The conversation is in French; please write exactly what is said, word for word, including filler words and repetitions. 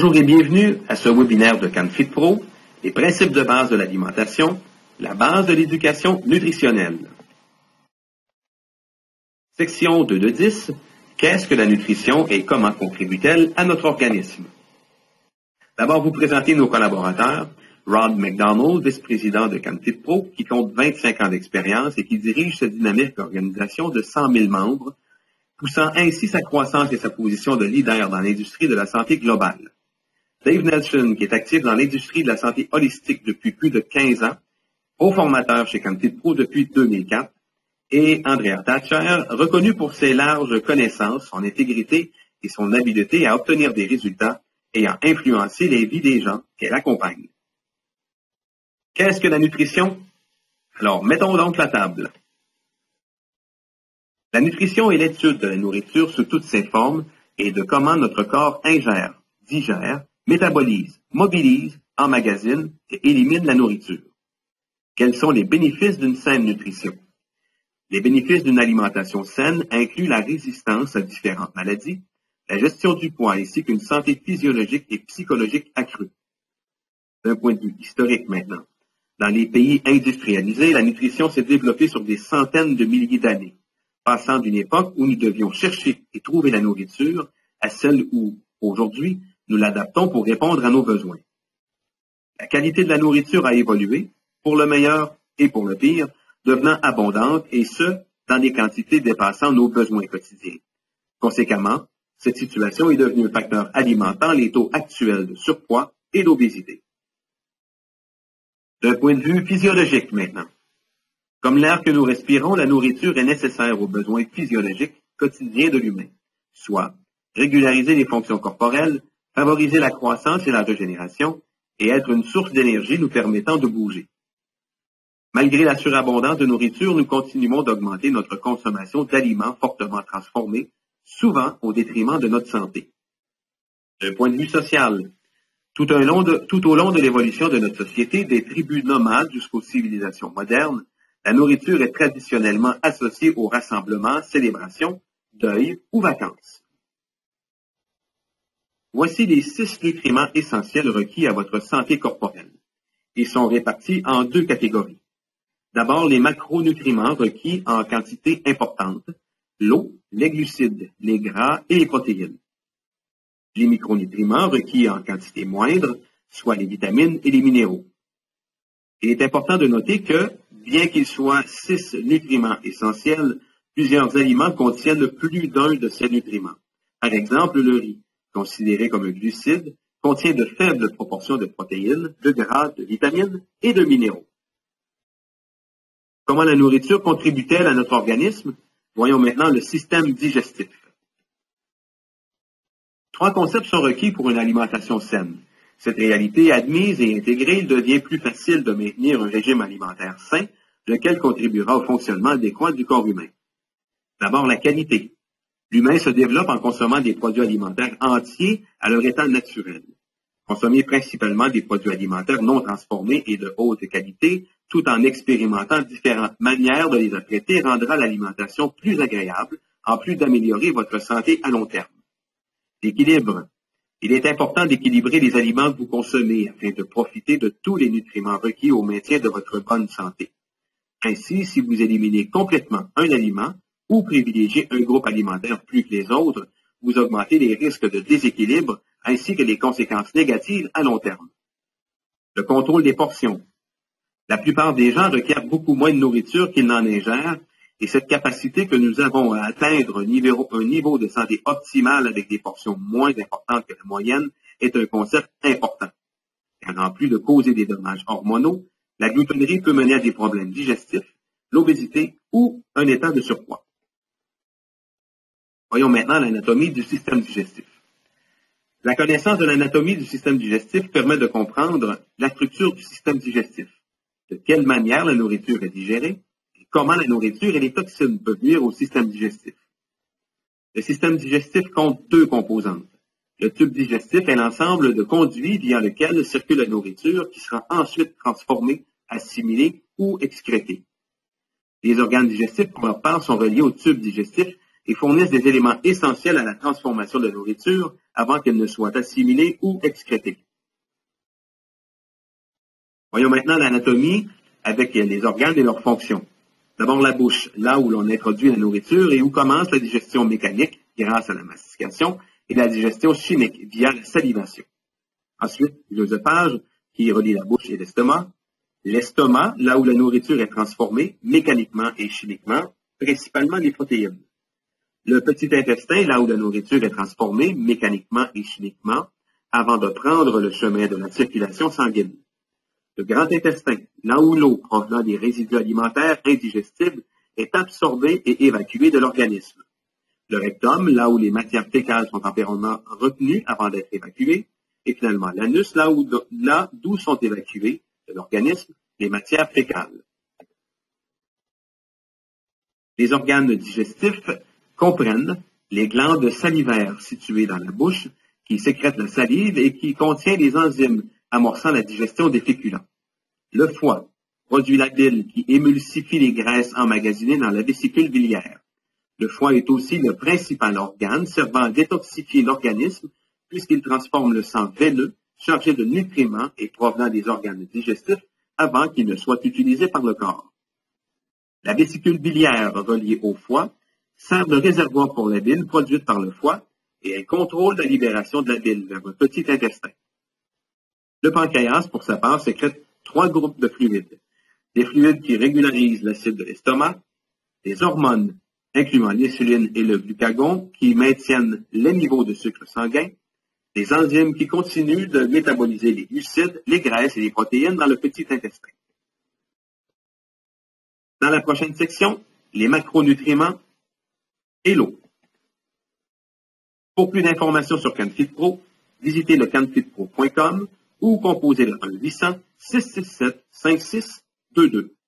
Bonjour et bienvenue à ce webinaire de CanFit Pro, les principes de base de l'alimentation, la base de l'éducation nutritionnelle. Section deux de dix, qu'est-ce que la nutrition et comment contribue-t-elle à notre organisme? D'abord, vous présenter nos collaborateurs, Rod McDonald, vice-président de CanFit Pro, qui compte vingt-cinq ans d'expérience et qui dirige cette dynamique organisation de cent mille membres, poussant ainsi sa croissance et sa position de leader dans l'industrie de la santé globale. Dave Nelson, qui est actif dans l'industrie de la santé holistique depuis plus de quinze ans, haut formateur chez CanFit Pro depuis deux mille quatre, et Andrea Thatcher, reconnu pour ses larges connaissances, son intégrité et son habileté à obtenir des résultats ayant influencé les vies des gens qu'elle accompagne. Qu'est-ce que la nutrition? Alors, mettons donc la table. La nutrition est l'étude de la nourriture sous toutes ses formes et de comment notre corps ingère, digère, métabolise, mobilise, emmagasine et élimine la nourriture. Quels sont les bénéfices d'une saine nutrition? Les bénéfices d'une alimentation saine incluent la résistance à différentes maladies, la gestion du poids ainsi qu'une santé physiologique et psychologique accrue. D'un point de vue historique maintenant, dans les pays industrialisés, la nutrition s'est développée sur des centaines de milliers d'années, passant d'une époque où nous devions chercher et trouver la nourriture à celle où, aujourd'hui, nous l'adaptons pour répondre à nos besoins. La qualité de la nourriture a évolué, pour le meilleur et pour le pire, devenant abondante, et ce, dans des quantités dépassant nos besoins quotidiens. Conséquemment, cette situation est devenue un facteur alimentant les taux actuels de surpoids et d'obésité. D'un point de vue physiologique maintenant. Comme l'air que nous respirons, la nourriture est nécessaire aux besoins physiologiques quotidiens de l'humain, soit régulariser les fonctions corporelles, favoriser la croissance et la régénération, et être une source d'énergie nous permettant de bouger. Malgré la surabondance de nourriture, nous continuons d'augmenter notre consommation d'aliments fortement transformés, souvent au détriment de notre santé. D'un point de vue social, tout, un long de, tout au long de l'évolution de notre société, des tribus nomades jusqu'aux civilisations modernes, la nourriture est traditionnellement associée aux rassemblements, célébrations, deuils ou vacances. Voici les six nutriments essentiels requis à votre santé corporelle. Ils sont répartis en deux catégories. D'abord, les macronutriments requis en quantité importante, l'eau, les glucides, les gras et les protéines. Les micronutriments requis en quantité moindre, soit les vitamines et les minéraux. Il est important de noter que, bien qu'il soit six nutriments essentiels, plusieurs aliments contiennent plus d'un de ces nutriments. Par exemple, le riz, considéré comme un glucide, contient de faibles proportions de protéines, de gras, de vitamines et de minéraux. Comment la nourriture contribue-t-elle à notre organisme? Voyons maintenant le système digestif. Trois concepts sont requis pour une alimentation saine. Cette réalité admise et intégrée, il devient plus facile de maintenir un régime alimentaire sain, lequel contribuera au fonctionnement adéquat du corps humain. D'abord, la qualité. L'humain se développe en consommant des produits alimentaires entiers à leur état naturel. Consommer principalement des produits alimentaires non transformés et de haute qualité, tout en expérimentant différentes manières de les apprêter, rendra l'alimentation plus agréable, en plus d'améliorer votre santé à long terme. L'équilibre. Il est important d'équilibrer les aliments que vous consommez afin de profiter de tous les nutriments requis au maintien de votre bonne santé. Ainsi, si vous éliminez complètement un aliment ou privilégiez un groupe alimentaire plus que les autres, vous augmentez les risques de déséquilibre ainsi que les conséquences négatives à long terme. Le contrôle des portions. La plupart des gens requièrent beaucoup moins de nourriture qu'ils n'en ingèrent, et cette capacité que nous avons à atteindre un niveau, un niveau de santé optimal avec des portions moins importantes que la moyenne est un concept important. Car en plus de causer des dommages hormonaux, la gloutonnerie peut mener à des problèmes digestifs, l'obésité ou un état de surpoids. Voyons maintenant l'anatomie du système digestif. La connaissance de l'anatomie du système digestif permet de comprendre la structure du système digestif, de quelle manière la nourriture est digérée, et comment la nourriture et les toxines peuvent nuire au système digestif. Le système digestif compte deux composantes. Le tube digestif est l'ensemble de conduits via lequel circule la nourriture qui sera ensuite transformée, assimilée ou excrétée. Les organes digestifs, pour leur part, sont reliés au tube digestif et fournissent des éléments essentiels à la transformation de la nourriture, avant qu'elles ne soient assimilées ou excrétées. Voyons maintenant l'anatomie avec les organes et leurs fonctions. D'abord la bouche, là où l'on introduit la nourriture et où commence la digestion mécanique grâce à la mastication et la digestion chimique via la salivation. Ensuite, l'œsophage qui relie la bouche et l'estomac. L'estomac, là où la nourriture est transformée mécaniquement et chimiquement, principalement les protéines. Le petit intestin, là où la nourriture est transformée mécaniquement et chimiquement, avant de prendre le chemin de la circulation sanguine. Le grand intestin, là où l'eau provenant des résidus alimentaires indigestibles est absorbée et évacuée de l'organisme. Le rectum, là où les matières fécales sont temporairement retenues avant d'être évacuées. Et finalement, l'anus, là où là d'où sont évacuées de l'organisme les matières fécales. Les organes digestifs comprennent les glandes salivaires situées dans la bouche qui sécrètent la salive et qui contient les enzymes amorçant la digestion des féculents. Le foie produit la bile qui émulsifie les graisses emmagasinées dans la vésicule biliaire. Le foie est aussi le principal organe servant à détoxifier l'organisme puisqu'il transforme le sang veineux chargé de nutriments et provenant des organes digestifs avant qu'il ne soit utilisé par le corps. La vésicule biliaire reliée au foie sert de réservoir pour la bile produite par le foie et elle contrôle la libération de la bile vers le petit intestin. Le pancréas, pour sa part, sécrète trois groupes de fluides. Des fluides qui régularisent l'acide de l'estomac, des hormones, incluant l'insuline et le glucagon, qui maintiennent les niveaux de sucre sanguin, des enzymes qui continuent de métaboliser les glucides, les graisses et les protéines dans le petit intestin. Dans la prochaine section, les macronutriments et l'eau. Pour plus d'informations sur CanFit Pro, visitez le canfit pro point com ou composez le un huit cents, six six sept, cinq six deux deux.